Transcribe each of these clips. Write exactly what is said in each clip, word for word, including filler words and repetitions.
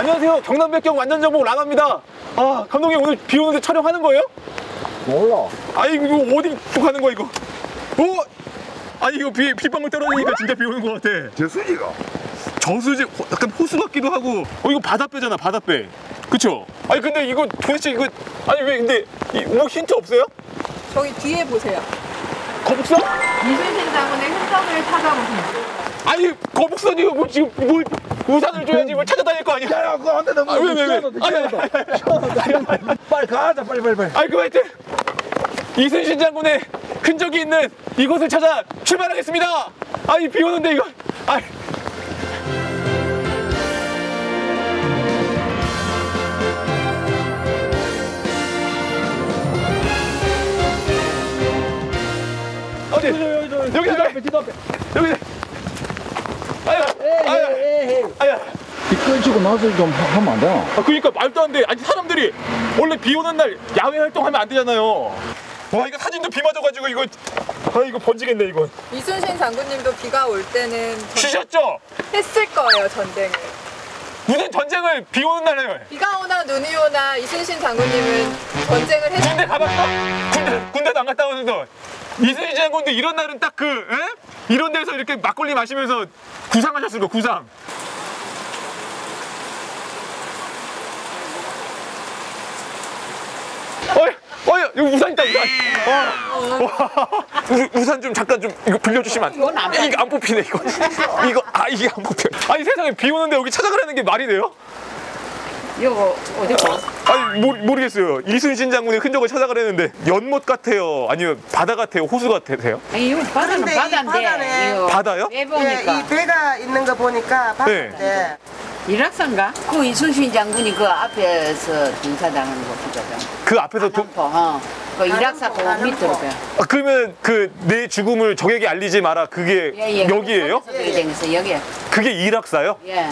안녕하세요. 경남백경 완전정복 라마입니다. 아, 감독님 오늘 비 오는데 촬영하는 거예요? 몰라. 아니 이거 어디 또 가는 거야 이거? 오! 아니 이거 비, 빗방울 떨어지니까 진짜 비 오는 거 같아. 저수지가? 저수지, 약간 호수 같기도 하고. 어 이거 바다배잖아, 바다배. 그쵸? 아니 근데 이거 도대체 이거 아니 왜 근데 이, 뭐 힌트 없어요? 저기 뒤에 보세요. 거북선? 이순신 장군의 흔적을 찾아보세요. 아니 거북선이 뭐 지금 뭘 우산을 줘야지 뭘 찾아다닐 거 아니야? 야야 그거 안 돼. 너무 아, 왜, 왜, 왜? 시원하다. 빨리 가자 빨리 빨리 빨리. 아이 그 하여튼 이순신 장군의 흔적이 있는 이곳을 찾아 출발하겠습니다. 아니 비 오는데 이거 아이. 어디? 여기 여기 앞에 뒤도 앞에. 여기. 아야 아야 아야. 비 꺼지고 나서 좀 하면 안 되나? 아 그러니까 말도 안 돼. 아니 사람들이 원래 비 오는 날 야외 활동하면 안 되잖아요. 와 이거 사진도 비 맞아가지고 이거 아 이거 번지겠네 이거. 이순신 장군님도 비가 올 때는 쉬셨죠? 했을 거예요, 전쟁을. 무슨 전쟁을 비 오는 날에 해요? 비가 오나 눈이 오나 이순신 장군님은 전쟁을 했을 군대 가봤어? 군대, 군대도 안 갔다 오는데 이순신 장군도 이런 날은 딱 그 이런 데서 이렇게 막걸리 마시면서 구상하셨을 거 구상. 어이, 어이, 여기 우산 있다, 우산. 와, 와, 우, 우산 좀 잠깐 좀 이거 빌려주시면 안 돼? 이건 안 이거 안 뽑히네, 이거. 이거, 아, 이게 안 뽑혀. 아니, 세상에 비 오는데 여기 찾아가라는 게 말이 돼요? 이거 어디 봐? 아니, 모르, 모르겠어요. 이순신 장군의 흔적을 찾아가려는데 연못 같아요? 아니면 바다 같아요? 호수 같아요? 아니, 이거 바다는 그런데 이 바다인데. 바다네. 이거 바다요? 배 보니까. 예, 이 배가 있는 거 보니까 바다인데 네. 일악산가? 그 이순신 장군이 그 앞에서 등사당하는 곳이거든. 그 앞에서 도, 도... 어. 그 일악산 그 가는포. 밑으로 배. 아, 그러면 그 내 죽음을 적에게 알리지 마라. 그게 예, 예. 여기예요? 예, 예. 여기. 그게 일악사요? 예.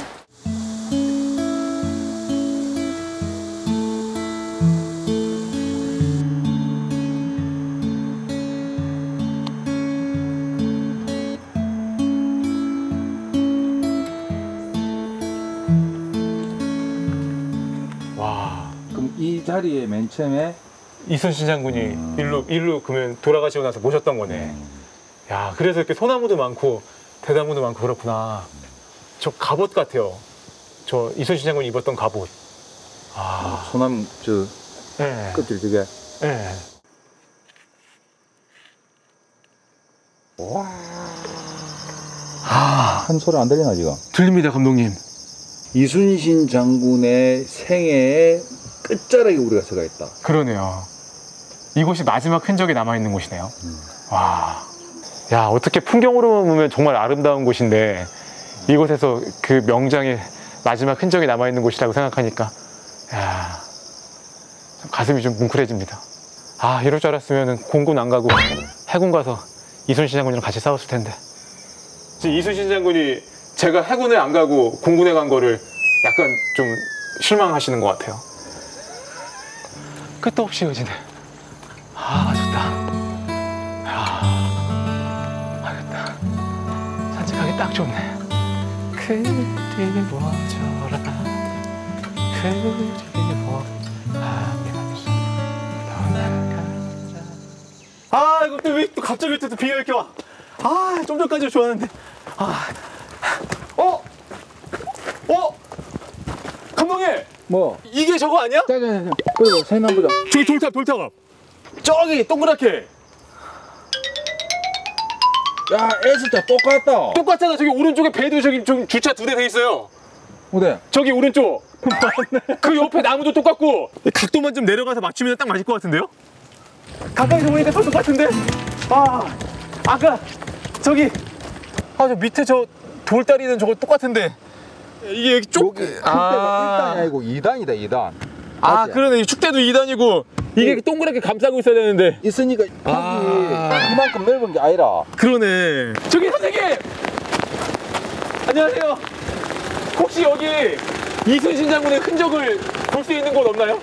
와, 그럼 이 자리에 맨 처음에 이순신 장군이 음. 일로 일로 그러면 돌아가시고 나서 모셨던 거네. 음. 야, 그래서 이렇게 소나무도 많고 대나무도 많고 그렇구나. 저 갑옷 같아요. 저 이순신 장군이 입었던 갑옷. 아, 소나무 저 네. 끝을 저게. 네. 와. 한 소리 안 들리나 지금? 들립니다, 감독님. 이순신 장군의 생애의 끝자락에 우리가 서가 있다. 그러네요. 이곳이 마지막 흔적이 남아있는 곳이네요. 음. 와, 야, 어떻게 풍경으로 보면 정말 아름다운 곳인데 이곳에서 그 명장의 마지막 흔적이 남아있는 곳이라고 생각하니까 야, 좀 가슴이 좀 뭉클해집니다. 아, 이럴 줄 알았으면 공군 안 가고 해군 가서 이순신 장군이랑 같이 싸웠을 텐데. 지금 이순신 장군이 제가 해군에 안 가고 공군에 간 거를 약간 좀 실망하시는 것 같아요. 끝도 없이 이어지네. 아, 좋다. 아, 좋다. 산책하기 딱 좋네. 그리워져라. 그리워. 아, 이거 또 왜 또 갑자기 또 비가 이렇게 와. 아, 좀 전까지 좋았는데. 아, 어? 어? 감독님! 뭐? 이게 저거 아니야? 자자자. 그리고 생남 보자. 저기 돌탑, 돌탑. 저기 동그랗게. 야, S자 똑같다. 똑같잖아. 저기 오른쪽에 배도 저기 좀 주차 두 대 돼 있어요. 어디? 저기 오른쪽. 그 옆에 나무도 똑같고. 각도만 좀 내려가서 맞추면 딱 맞을 것 같은데요? 가까이서 보니까 더 똑같은데? 아, 아까 저기 아, 저 밑에 저 돌다리는 저거 똑같은데 이게 여기 쪽. 여기 축대가 일 단이 아니고 이 단이다, 이 단. 아, 맞지? 그러네. 축대도 이 단이고 이게 동그랗게 감싸고 있어야 되는데. 있으니까 폭이 아. 이만큼 넓은 게 아니라. 그러네. 저기 선생님! 안녕하세요. 혹시 여기 이순신 장군의 흔적을 볼 수 있는 곳 없나요?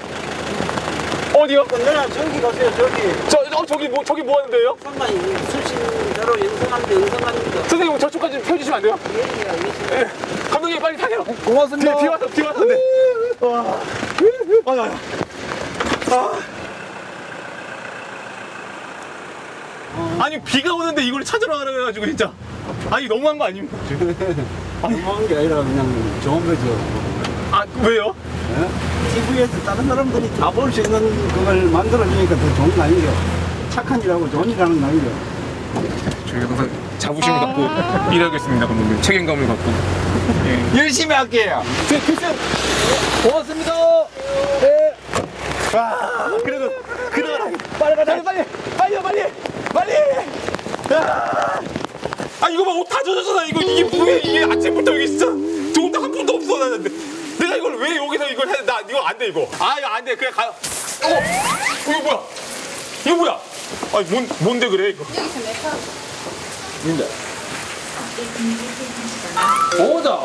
어디요? 누나 저기 가세요. 저기 저, 어, 저기 뭐, 저기 뭐 하는 데요? 상당히 이순신 그대로 영성합니다. 영성합니다. 선생님 저쪽까지 좀 펴주시면 안 돼요? 예. 감독님 빨리 타세요. 고맙습니다. 뒤, 뒤 와서 뒤 와서 네. 아, 아, 아. 아니 비가 오는데 이걸 찾으러 가라 그래가지고 진짜 아니 너무한 거 아닙니까? 너무한 게 아니라 그냥 좋은 거죠. 아 왜요? 티비에서 다른 사람들이 다 볼 수 있는 그걸 만들어주니까 더 좋은 거 아니죠? 착한 일하고 좋은 일 하는 거 아니죠? 저희가 항상 자부심을 갖고 일하겠습니다, 감독님. 책임감을 갖고. 예. 열심히 할게요. 제 글쎄 고맙습니다. 네. 와 그래도 그래도 빨리 가자 빨리 빨리 빨리 빨리. 야. 아 이거 봐 옷 다 젖었잖아 이거 이게 뭐야 이게 아침부터 이게 진짜 좋은 데한 푼도 없어 나는. 내가 이걸 왜 여기서 이걸 해? 나 이거 안 돼 이거. 아 이거 안 돼 그냥 가. 어 이거 뭐야? 이거 뭐야? 아니 뭔 뭔데 그래 이거? 여기 있으면 메카. 근데 보자.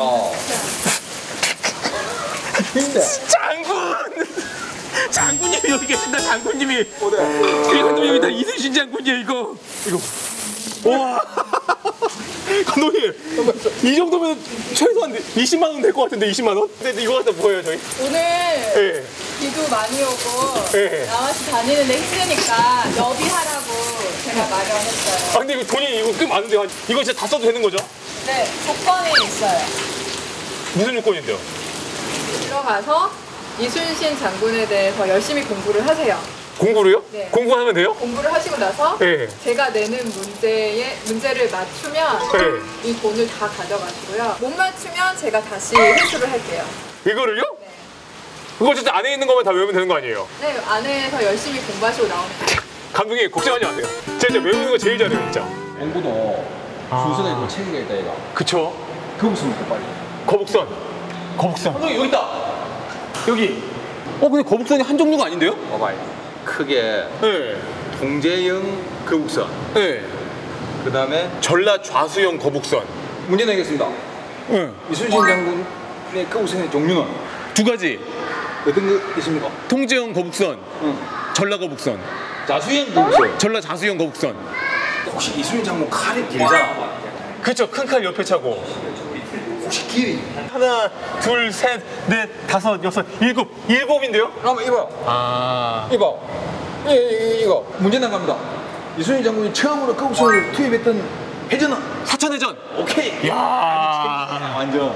근데 장군! 장군님이 여기 계신다, 장군님이. 이거 감독님 여기다 이순신 장군이에요, 이거. 이거. 와. 감독님, 이 정도면 최소한 이십만 원 될 것 같은데, 이십만 원? 근데 이거 갖다 뭐예요, 저희? 오늘 예. 비도 많이 오고 네. 나와서 다니는데 힘드니까 여비하라고 제가 마련했어요. 아, 근데 이거 돈이 이거 꽤 많은데, 한- 이거 진짜 다 써도 되는 거죠? 네, 조건이 있어요. 무슨 요건인데요? 들어가서 이순신 장군에 대해서 열심히 공부를 하세요. 공부를요? 네. 공부하면 돼요? 공부를 하시고 나서 네. 제가 내는 문제에 문제를 맞추면 네. 이 돈을 다 가져가시고요. 못 맞추면 제가 다시 회수를 할게요. 이거를요? 네. 그거 진짜 안에 있는 것만 다 외우면 되는 거 아니에요? 네, 안에서 열심히 공부하시고 나오면 돼요. 감독님, 걱정하지 마세요. 제가 진짜 외우는 거 제일 잘해요, 진짜. 공부도 순서가 있고 체계가 있다 이거. 그쵸? 그 무슨 거 빨리. 거북선. 거북선. 감독님, 여기 있다. 여기. 어, 근데 거북선이 한 종류가 아닌데요? 봐봐요. 크게 네. 동제형 거북선. 네. 그 다음에 전라 좌수형 거북선. 문제 내겠습니다. 네. 이순신 장군의 거북선의 종류는 두 가지. 어떤 거 있습니까? 통제형 거북선, 응. 전라 거북선, 자수형 거북선. 전라 좌수형 거북선. 혹시 이순신 장군 칼이 길잖아. 그쵸, 큰 칼 옆에 차고. 혹시 길이? 하나, 둘, 셋, 넷, 다섯, 여섯, 일곱. 일곱인데요? 한번 입어. 아. 이봐. 이, 이, 이거 문제 나갑니다. 이순신 장군이 처음으로 거북선을 투입했던 해전은 사천해전. 오케이. 야. 완전.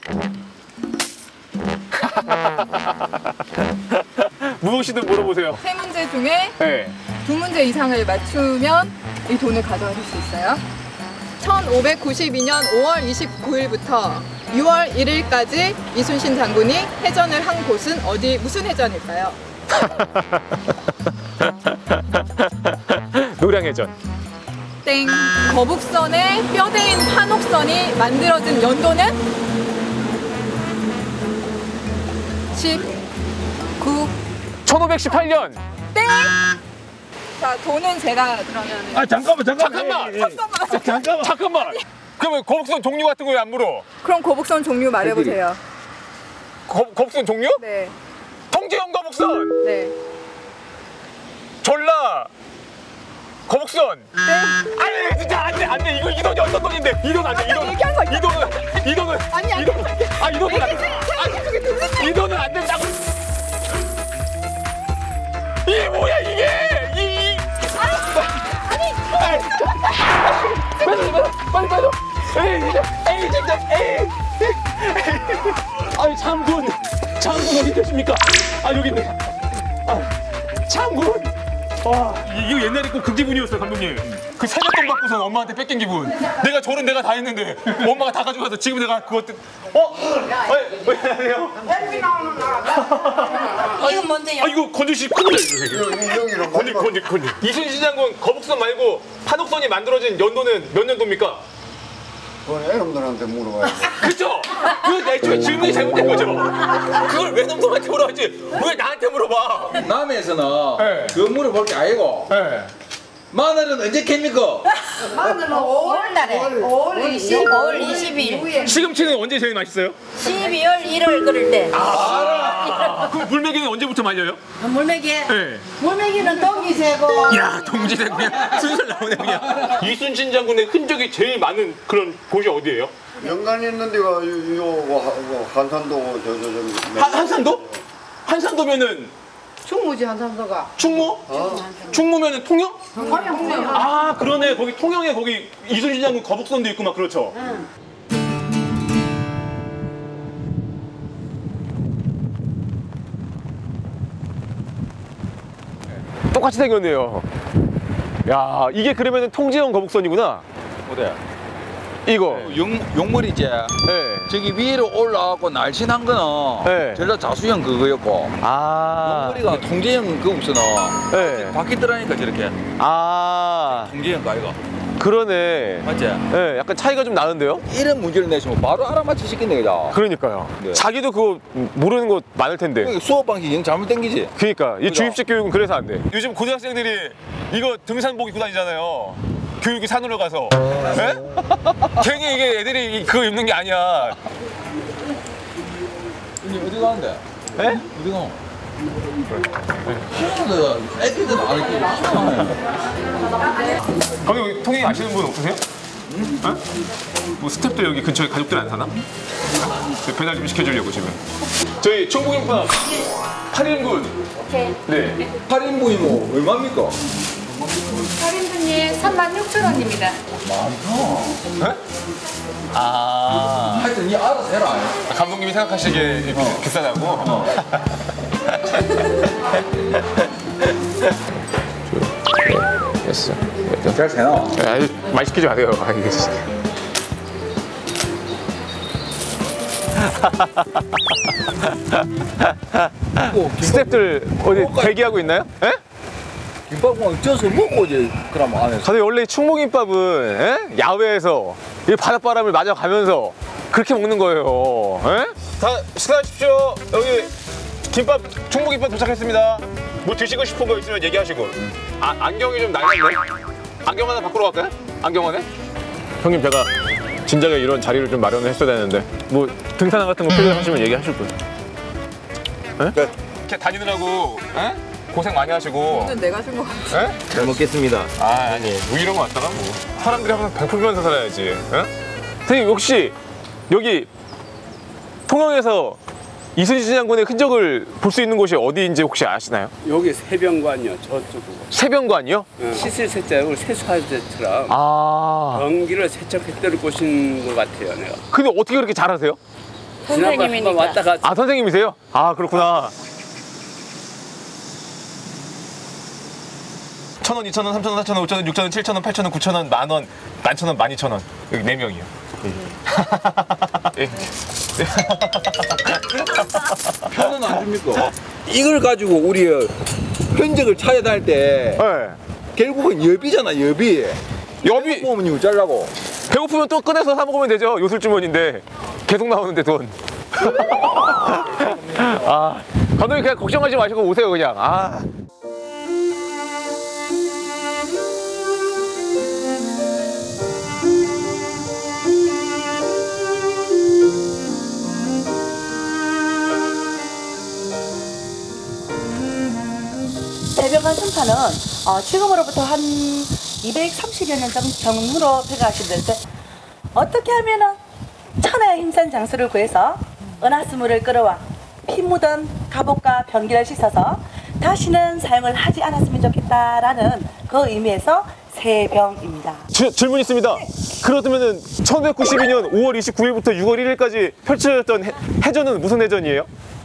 무엇이든 물어보세요. 세 문제 중에 네. 두 문제 이상을 맞추면 이 돈을 가져가실 수 있어요. 천오백구십이 년 오월 이십구일부터 유월 일일까지 이순신 장군이 해전을 한 곳은 어디 무슨 해전일까요? 노량해전. 땡. 거북선에 뼈대인 판옥선이 만들어진 연도는? 십, 구, 천오백십팔 년. 땡! 자, 돈은 제가 그러면 아 잠깐만 잠깐만. 잠깐만. 에이, 에이. 잠깐만. 잠깐만. 그러면 거북선 종류 같은 거 왜 안 물어? 그럼 거북선 종류 말해보세요. 거, 거북선 종류? 네, 통제형 거북선, 네. 전라 거북선. 땡! 아니 진짜 안돼 안돼 이거 이 돈이 어떤 돈인데 이 돈 안돼 이 돈 얘기한 거 이 돈은 이 돈은 아니, 아니, 이 돈 아 이 돈은 안돼 그게 무슨 이 돈은 안 된다고 이게 뭐야 이게 이 아니 빨리 빨리 빨리 빨리 에이 에이 진짜 에이 아니 장군 장군 어디 계십니까 아 여기 있네 아 장군 와 이거 옛날에 꼭 그 기분이었어 감독님 그 세뱃돈 받고선 엄마한테 뺏긴 기분 내가 저런 내가 다 했는데 엄마가 다 가져가서 지금 내가 그것들 어? 왜, 왜 안녕하세요? 이건 뭔데요? 아 이거 건주씨 큰일이야 이거 건주 건주 건주 이순신 장군 거북선 말고 판옥선이 만들어진 연도는 몇 년도입니까? 그건 애놈들한테 물어봐야 돼. 그쵸? 그 애초에 질문이 잘못된 거죠 그걸 왜 놈들한테 물어봤지 왜 나한테 물어봐 남해에서는 네. 그 물어볼 게 아니고 네. 마늘은 언제 캡니까? 마늘은 오월 달에 오월 이십, 오월 이십일 시금치는 언제 제일 맛있어요? 십이월 일월 그럴 때 아 야, 그 물메기는 언제부터 말려요? 물메기. 네. 물메기는 똥이 새고. 야, 동지대 그냥 순살 나오네 그냥. 이순신 장군의 흔적이 제일 많은 그런 곳이 어디예요? 연관이 있는 데가 요, 요, 요 한산도 저, 저, 저, 한, 한산도? 한산도면은 충무지 한산도가. 충무? 어? 충무면은 통영? 통영. 아, 그러네. 거기 통영에 거기 이순신 장군 거북선도 있고 막 그렇죠. 응. 똑같이 생겼네요. 야, 이게 그러면은 통제형 거북선이구나. 어때? 이거. 용, 용물이지. 네. 저기 위로 올라가고 날씬한 거는 네. 전라 자수형 그거였고 아. 용물이가 통제형 그 없어는 네. 바뀌더라니까 저렇게 아. 통제형 가이가 그러네. 맞지? 네, 약간 차이가 좀 나는데요? 이런 문제를 내시면 바로 알아맞히 시킨다 그죠? 그러니까요. 네. 자기도 그거 모르는 거 많을 텐데. 그러니까 수업 방식이 영 잘못 땡기지? 그러니까 이 그죠? 주입식 교육은 그래서 안 돼. 요즘 고등학생들이 이거 등산복 입고 다니잖아요. 교육이 산으로 가서. 예? 괜히 이게 애들이 그거 입는 게 아니야. 언니 어디 가는데? 예? 어디 가? 시원하다. 애기들 안 할게 시원해. 거기 여기 통행 아시는 분 없으세요? 응? 어? 뭐 스태프들 여기 근처에 가족들 안 사나? 배달 좀 시켜주려고 지금. 저희 충북인파 팔 인분. 네. 팔 인분이 뭐 얼마입니까? 팔 인분이 삼만 육천 원입니다. 네? 아. 하여튼 니 알아서 해라. 감독님이 생각하시기에 이렇게 비싸다고? 됐어. 잘 되나? 아니, 말 시키지 마세요. 알겠어. 스태프들 어디 대기하고 있나요? 예? 김밥은 쪄서 먹고 이제 그럼 안에서. 다들 원래 충무김밥은 예? 야외에서 이 바닷바람을 맞아가면서 그렇게 먹는 거예요. 예? 다 식사하십시오. 여기 김밥, 충무김밥 도착했습니다. 뭐 드시고 싶은 거 있으면 얘기하시고. 아, 안경이 좀 낡았네. 안경 하나 바꾸러 갈까요? 안경 하나? 형님, 제가 진작에 이런 자리를 좀 마련을 했어야 되는데 뭐 등산 같은 거 필요하시면 얘기하실 거예요. 예? 이렇게 다니느라고 예? 고생 많이 하시고. 오늘 내가 준 거 같아. 예? 잘 먹겠습니다. 아, 아니, 뭐 이런 거 갖다가 뭐. 사람들이 항상 배풀면서 살아야지. 어? 선생님, 혹시 여기 통영에서 이순신 장군의 흔적을 볼 수 있는 곳이 어디인지 혹시 아시나요? 여기 세병관이요. 저쪽으로. 세병관이요? 씻을 세자를 세수하듯처럼 아. 전기를 세척했던 곳인 것 같아요. 내가. 근데 어떻게 그렇게 잘하세요? 지난번 한번 왔다 갔. 아, 선생님이세요? 아, 그렇구나. 천 원, 이천 원, 삼천 원, 사천 원, 오천 원, 육천 원, 칠천 원, 팔천 원, 구천 원, 만 원, 만천 원, 만 이천 원. 여기 네 명이요. 예. 표는 안 줍니까? 이걸 가지고 우리 흔적을 찾아다닐 때 네. 결국은 여비잖아, 여비. 여비 보면 이거 잘라고. 배고프면 또 꺼내서 사 먹으면 되죠. 요술주머니인데 계속 나오는데 돈. 아, 감독님 그냥 걱정하지 마시고 오세요 그냥. 아. 세병관 승파는 어, 지금으로부터 한 이백삼십여 년 전 전후로 생각하시는데 어떻게 하면은 천하의 힘센 장수를 구해서 은하수물을 끌어와 피 묻은 갑옷과 병기를 씻어서 다시는 사용을 하지 않았으면 좋겠다라는 그 의미에서 세병입니다. 지, 질문 있습니다. 그렇다면은 천구백구십이 년 오월 이십구일부터 유월 일일까지 펼쳐졌던 해, 해전은 무슨 해전이에요?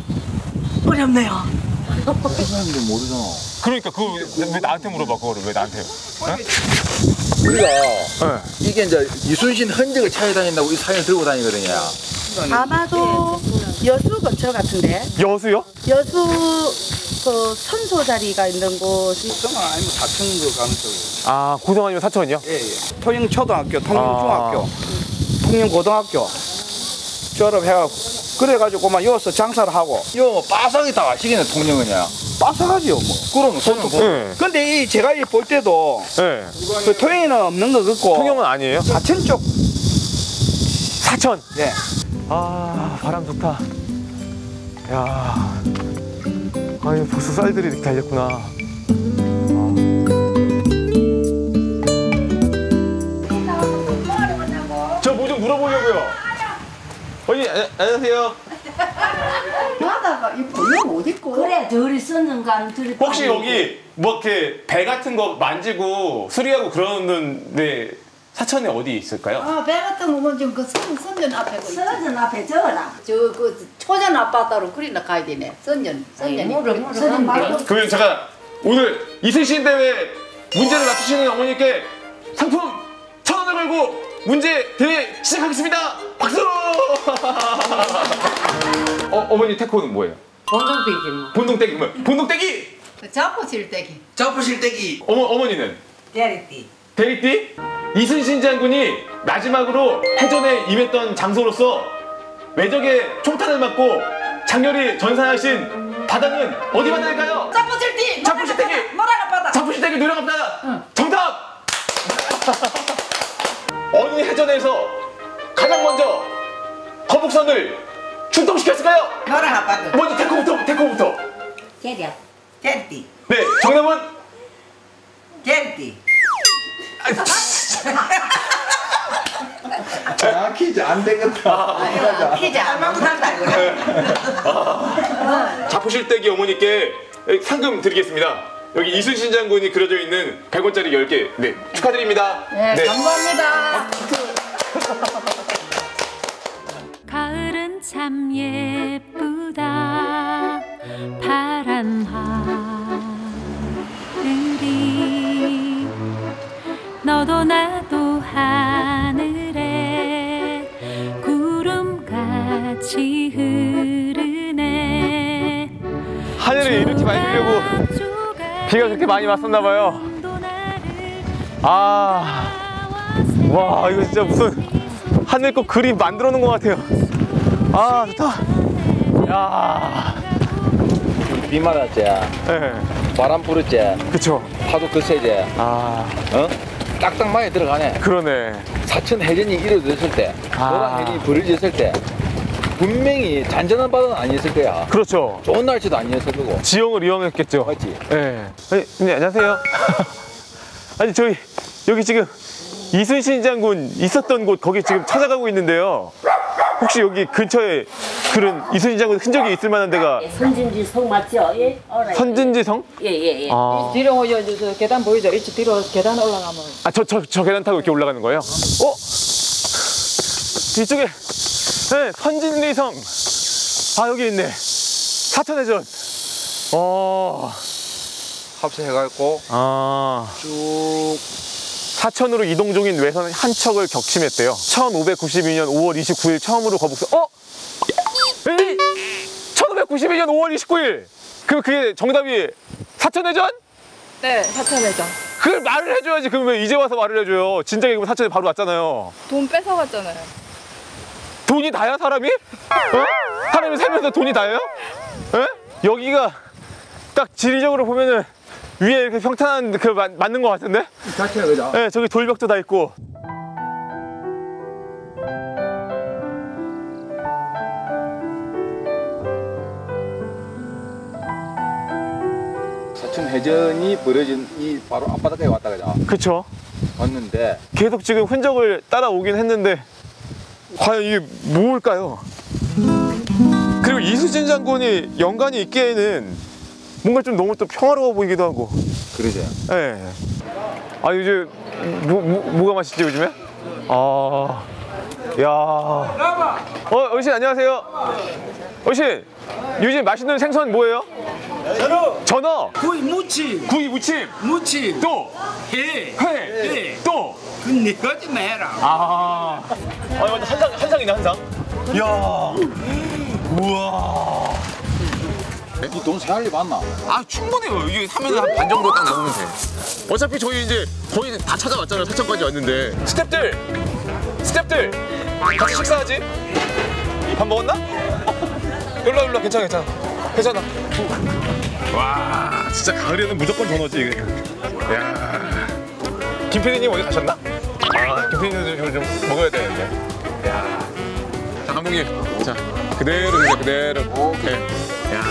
어렵네요. 그 사람들 모르잖아. 그러니까 그거 왜 나한테 물어봐 그거를 왜 나한테요? 우리가 네. 이게 이제 이순신 흔적을 찾아다닌다고 이 사연을 들고 다니거든요. 아마도 여수 근처 같은데 여수요? 여수 그 선소 자리가 있는 곳이 고등어 아니면 사천 그 가능성이. 아, 고성 아니면 사천이요? 예, 예. 통영초등학교, 통영중학교, 아. 통영고등학교 졸업해갖고 그래가지고만 여기서 장사를 하고 요 빠삭이 다 아시겠네, 통영은요. 빠삭하지요 뭐. 그럼 손은 뭐. 네. 근데 이 제가 이 볼 때도 네. 그 통영에는 없는 거 같고 통영은 아니에요? 사천 쪽. 사천. 예. 아, 바람 좋다. 야, 아니 벌써 쌀들이 이렇게 달렸구나. 저 뭐 좀 물어보려고요. 언니, 아, 안녕하세요. 바다가 이 보면 어디 있고? 그래, 둘이 썼는가, 둘이. 혹시 여기 뭐 이렇게 배 같은 거 만지고 수리하고 그러는데 사천에 어디 있을까요? 아, 배 같은 거면 지금 그 선, 선전 앞에 그 선전 앞에 저라. 저 그 초전 아파트로 그리나 가야 되네. 선전, 선전이. 선전 말고. 그러면 제가 오늘 이순신 대회 문제를 맞추시는 어머니께 상품 천 원을 걸고 문제 대회 시작하겠습니다. 박수! 어, 어머니 태코는 뭐예요? 본동떼기 뭐. 본동떼기 뭐? 본동떼기! 자포실떼기. 자부실떼기. 어머, 어머니는? 대리띠. 대리띠? 이순신 장군이 마지막으로 해전에 임했던 장소로서 외적의 총탄을 맞고 장렬히 전사하신 바다는 어디 바다일까요? 자포실띠. 자포실떼기! 노랑아 바다. 자포실떼기 노랑아 바다! 응. 정답! 어느 해전에서 가장 먼저 거북선을 출동시켰을까요? 노랑아 바다. 먼저 태코부터, 태코부터. 대리야. 대리띠. 네, 정답은? 대리띠. 아, 퀴즈 안 되겠다. 퀴즈 안 맞는다 이거. 자포실떼기 어머니께 상금 드리겠습니다. 여기 이순신 장군이 그려져 있는 백 원짜리 열 개. 네, 축하드립니다. 네, 네. 감사합니다. 가을은 참 예쁘다. 파란 하늘이 너도 나도 하늘에 구름같이 흐르네. 하늘을 이렇게 많이 뜨려고 비가 그렇게 많이 왔었나 봐요. 아, 와, 이거 진짜 무슨 하늘 거 그림 만들어 놓은 것 같아요. 아, 좋다. 야, 비 맞았지. 네, 바람 불었지. 그쵸. 파도 거세지. 아, 어? 딱딱 많이 들어가네. 그러네. 사천 해전이 이루어졌을 때, 아. 노란 해전이 벌어졌을 때 분명히 잔잔한 바다는 아니었을 거야. 그렇죠. 좋은 날씨도 아니었을 거고. 지형을 이용했겠죠. 맞지? 네. 아니, 네, 안녕하세요. 아니, 저희 여기 지금 이순신 장군 있었던 곳 거기 지금 찾아가고 있는데요. 혹시 여기 근처에 그런 이순신 장군 흔적이 있을 만한 데가 선진지성 맞죠? 예? 알아요. 선진지성? 예예예. 아, 뒤로 저, 저, 저 계단 보이죠? 이쪽 뒤로 계단 올라가면 아, 저, 저, 저 계단 타고 이렇게 올라가는 거예요? 어? 이쪽에 네, 선진리성. 아, 여기 있네. 사천해전. 어. 합세해갖고 아. 쭉 사천으로 이동 중인 외선 한 척을 격침했대요. 천오백구십이 년 오월 이십구일 처음으로 거북선. 어? 에이? 천오백구십이 년 오월 이십구일. 그 그게 정답이 사천해전? 네, 사천해전. 그걸 말을 해줘야지. 그럼 왜 이제 와서 말을 해줘요? 진작에 그럼 사천에 바로 왔잖아요. 돈 뺏어갔잖아요. 돈이 다야 사람이? 어? 사람이 살면서 돈이 다예요? 에? 여기가 딱 지리적으로 보면은 위에 이렇게 평탄한 그 마, 맞는 것 같은데? 자체가 그죠? 네, 저기 돌벽도 다 있고. 사천 해전이 벌어진 이 바로 앞바다까지 왔다 그죠? 그쵸? 왔는데 계속 지금 흔적을 따라오긴 했는데 과연 이게 뭘까요? 그리고 이순신 장군이 연관이 있기에는 뭔가 좀 너무 또 평화로워 보이기도 하고. 그러죠. 예. 네. 아, 요즘 뭐, 뭐, 뭐가 맛있지 요즘에? 아, 야. 어, 어르신 안녕하세요. 어르신, 요즘 맛있는 생선 뭐예요? 전어, 전어, 구이 무침, 구이 무침, 무침, 또 회, 회, 회. 또. 그 네 가지만 해라. 아, 아, 완전 한상, 한상이네, 한상. 이야, 우와. 이 돈 세알리 맞나? 아, 충분해요. 이게 사면 한 반 정도 딱 나오면 돼. 어차피 저희 이제 거의 다 찾아왔잖아요. 사천까지 왔는데. 스탭들, 스탭들, 같이 식사하지? 밥 먹었나? 놀라 놀라 괜찮아 괜찮아 괜찮아. 와, 진짜 가을에는 무조건 전어지. 이게. 야, 김 피디님 어디 가셨나? 아, 김 피디님 좀, 좀 먹어야 되는데. 야, 자, 자, 감독님. 자, 그대로 이제 그대로. 오케이. 야.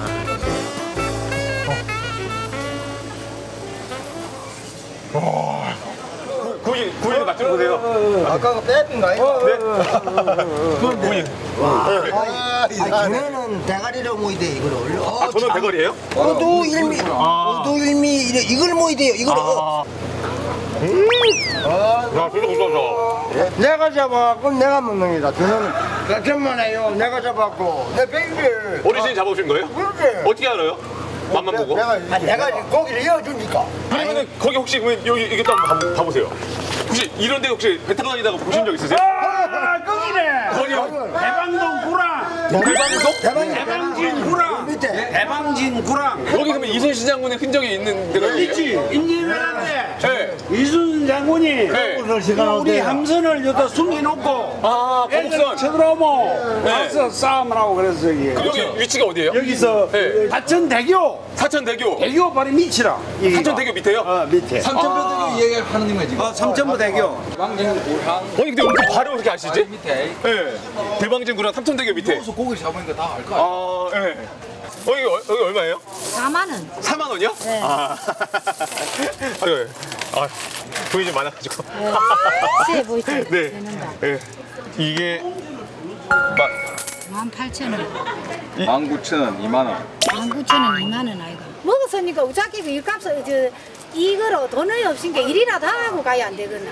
어. 와. 구이, 구이는 맛 좀 보세요. 아까 그 빼핀 거 아니야? 네. 그건 구이. 아, 저는 대가리로 모이 돼 이걸 올려. 아, 저는 대거리예요? 오도 일미, 오도 일미 이래 이걸 모이 돼요. 이걸. 아. 음. 야, 진짜 고소하다. 내가 잡아갖고 내가 먹는 거다. 저는 몇천만해요. 내가 잡았고 내 베이비를. 어르신이 잡아오신 거예요? 그렇지. 어떻게 알아요? 맛만 보고? 내가 아, 내가 고기를 이어주니까. 그러면은 거기 혹시 그러면 여기 이게 또 한번 봐- 봐보세요. 혹시 이런 데 혹시 배 타고 다니다가 보신 적 있으세요? 아, 거기네. 거기요? 대방동 구랑. 대방동? 대방진 구랑. 밑에. 대방진 구랑. 여기 그러면 이순신 장군의 흔적이 있는 데가 여기예요? 있지. 임진왜란때 네. 이순신 장군이 네. 우리 함선을 여기다 숨겨놓고 아, 애들 거북선. 쳐들어오면 네. 와서 싸움을 하고 그래서 여기. 그 여기 위치가 어디예요? 여기서 네. 사천대교. 사천대교. 대교 바로 밑이라. 여기가. 사천대교 밑에요? 어, 밑에. 삼천포대교 이야기하는 거지. 어, 삼천포대교. 왕진구랑 아니 근데 어떻게 발음 그렇게 아시지? 밑에 네. 대방진구랑 삼천대교 밑에. 여기서 고기 잡으니까 다 알 거 아니야. 아, 네. 어, 여기, 어- 여기 얼마예요? 사만 원. 사만 원이요? 네. 아, 아유, 아, 돈이 좀 많아가지고. 세 보이지? 네. 되는다. 네. 이게 막 만 팔천 원. 만 구천 원, 이만 원. 만 구천 원, 이만 원 아이가. 먹었으니까 어차피 그 일값을 저 이거로 돈이 없으니까 일이라도 하고 가야 안 되겠나.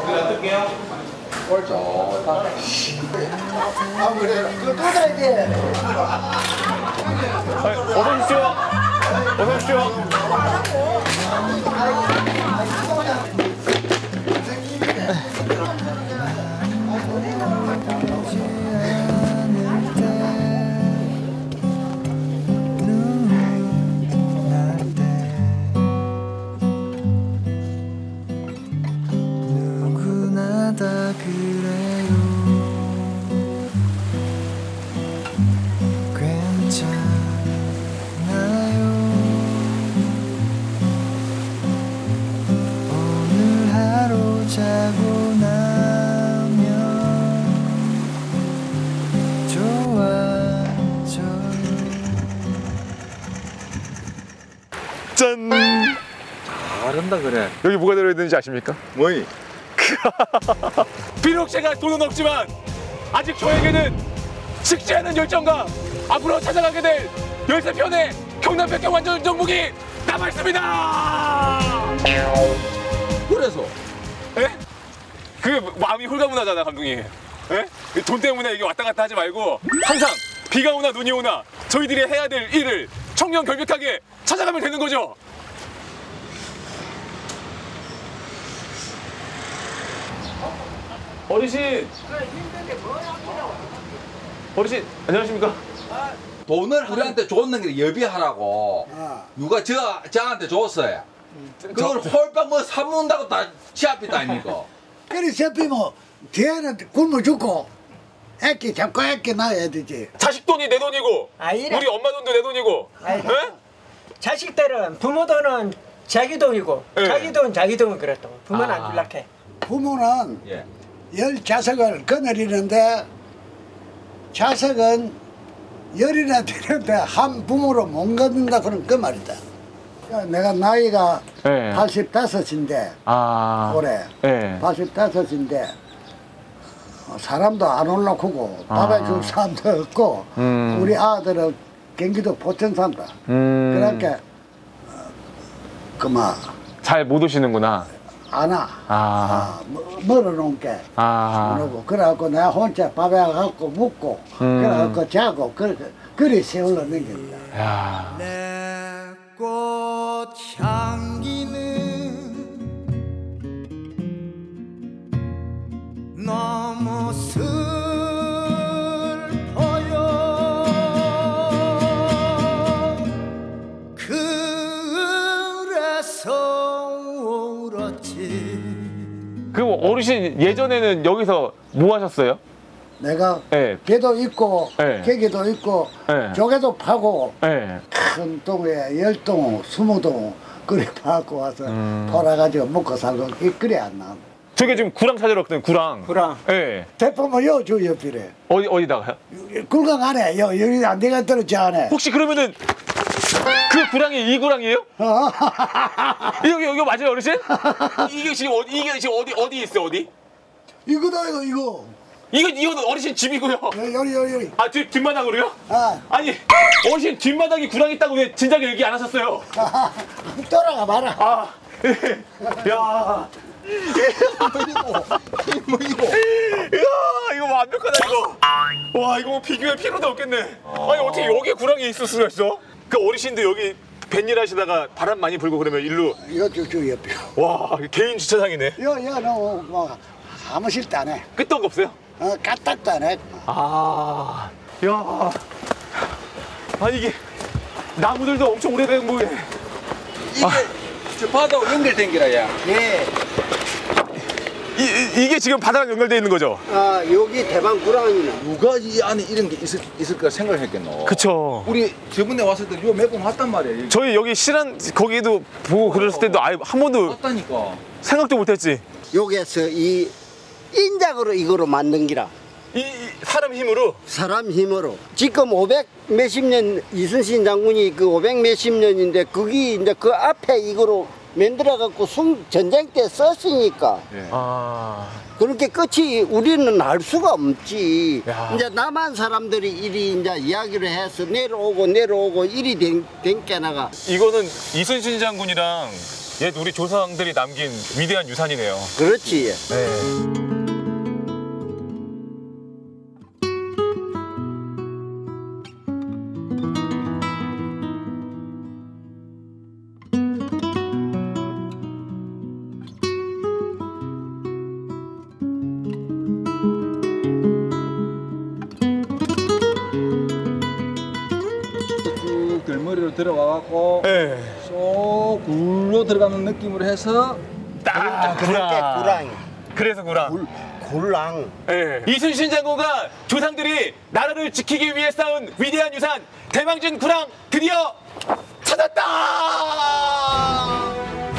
꼴 좋다. 아 그래. 그거 또 들어야 돼. 어서 오십시오. 어서 오십시오. 누구나 다 그래요. 괜찮아요. 오늘 하루 자고 나면 좋아져요. 짠. 잘한다 그래. 여기 뭐가 들어있는지 아십니까? 뭐이? 비록 제가 돈은 없지만 아직 저에게는 식지 않은 열정과 앞으로 찾아가게 될 열세 편의 경남 백경 완전 정복이 남아있습니다. 그래서 예? 그 마음이 홀가분하잖아 감독님. 예? 돈 때문에 이게 왔다 갔다 하지 말고 항상 비가 오나 눈이 오나 저희들이 해야 될 일을 청렴 결백하게 찾아가면 되는 거죠. 어르신. 어르신 안녕하십니까? 돈을 우리한테 줬는 게 여비하라고 누가 저, 저한테 줬어요. 그걸 홀빵 뭐 사먹는다고 다 치아피다 아닙니까? 그래 셰피면 뒤에는 굶어 죽고 애기 잡고 애기 낳아야 되지. 자식 돈이 내 돈이고 아, 이래. 우리 엄마 돈도 내 돈이고. 아이고. 예? 자식들은 부모 돈은 자기 돈이고 예. 자기 돈 자기 돈은 그랬다. 부모는 아. 안 연락해. 부모는 예. 열 자석을 거느리는데 자석은 열이나 되는데 한 부모로 못 거둔다 그런 그 말이다. 내가 나이가 예. 팔십다섯인데 아. 올해 예. 팔십다섯인데 사람도 안 올라오고 밥에 아. 줄 사람도 없고 음. 우리 아들은 경기도 포천 산다. 음. 그러니까 그만 잘 못 오시는구나. 안 와. 아. 멀어놓은 게 아. 그러고 그래갖고 내가 혼자 밥에 갖고 묵고 음. 그래갖고 자고 그래 그리 세월로 넘긴다. 야. 꽃 향기는 너무 슬퍼요. 그래서 울었지. 그 어르신 예전에는 여기서 뭐 하셨어요? 내가 예. 개도 있고 네. 개기도 있고 네. 조개도 파고 예. 큰 동에 열 동, 스무 동 그래 파고 와서 음. 돌아가지고 먹고 살고 이 그래 안 나. 저게 지금 구랑 찾으러 갔거든, 구랑. 구랑. 예. 대포만 요, 저 옆이래. 어디, 어디다가요? 굴강 안에, 요, 여기 안 되겠더라, 저 안에. 혹시 그러면은 그 구랑이 이 구랑이에요? 여기, 여기 맞아요, 어르신? 이게 지금 어디, 이게 지금 어디, 어디 있어, 어디? 이거다, 이거, 이거. 이거, 이거 어르신 집이고요. 여기, 여기, 여기. 아, 뒷, 뒷마당으로요? 아. 아니, 어르신 뒷마당이 구랑 있다고 왜 진작에 얘기 안 하셨어요? 돌아가 봐라. 아, 예. 야. 뭐 이거 이야, 이거 완벽하다, 이거. 와, 이거 뭐 비교할 필요도 없겠네. 아니, 어떻게 여기에 구랑이 있을 수가 있어? 그 어르신도 여기 뱃일 하시다가 바람 많이 불고 그러면 일로. 이거 저, 저 옆이요. 와, 개인 주차장이네. 여, 여, 너, 뭐, 사무실도 안 해. 끝도 없어요? 어, 까딱도 안 해. 아, 야. 아니, 이게 나무들도 엄청 오래된 거에. 이게 저 바다하고 연결된 기라 야. 예. 이, 이게 지금 바다랑 연결되어 있는 거죠? 아, 여기 대방 구랑이네. 누가 이 안에 이런 게 있을, 있을까 생각을 했겠노. 그쵸. 우리 저번에 왔을 때 요 몇 번 왔단 말이야. 여기. 저희 여기 실한 거기도 보고 그랬을 때도 아예 한 번도 왔다니까. 생각도 못했지. 여기에서 이 인작으로 이거로 만든 기라. 이, 이 사람 힘으로? 사람 힘으로. 지금 오백 몇십 년 이순신 장군이 그 오백 몇십 년인데 그게 이제 그 앞에 이거로 만들어 갖고 순 전쟁 때 썼으니까. 예. 아. 그렇게 끝이 우리는 알 수가 없지. 야. 이제 남한 사람들이 이리 이제 이야기를 해서 내려오고 내려오고 이리 된, 된 깨나가. 이거는 이순신 장군이랑 옛 우리 조상들이 남긴 위대한 유산이네요. 그렇지. 네. 쭉 들머리로 들어와갖고 네. 쏙 굴로 들어가는 느낌으로 해서 딱 그렇게 구랑. 그래서 구랑. 굴, 굴랑. 네. 이순신 장군과 조상들이 나라를 지키기 위해 쌓은 위대한 유산 대망진 구랑 드디어 찾았다!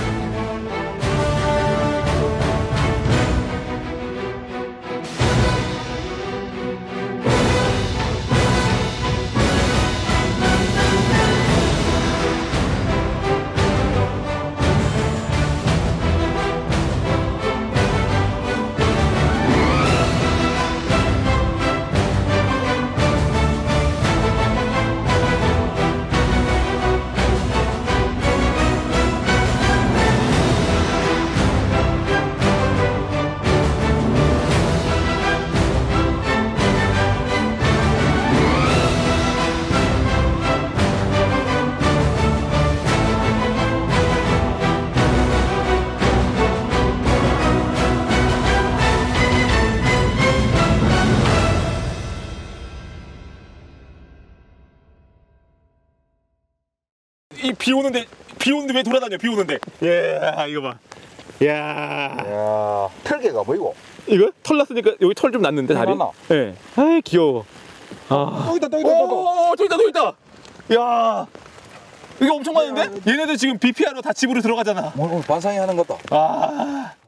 이 비 오는데 비 오는데 왜 돌아다녀? 비 오는데. 예, 이거 봐. 야. 야 털개가 보이고. 이거 털 났으니까 여기 털 좀 났는데 다리. 났나? 예. 네. 아, 귀여워. 아. 또 있다 또 있다 또 오, 또 있다 또 있다. 야. 이게 엄청 많은데? 얘네들 지금 비피하러 다 집으로 들어가잖아. 오늘 반상회 하는 것도. 아.